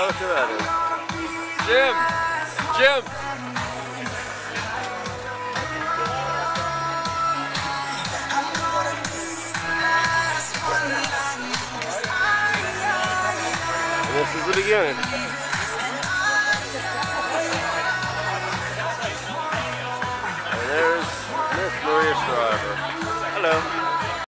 look who that is. Jim! Jim! And this is the beginning. And there's Miss Maria Shriver. Hello.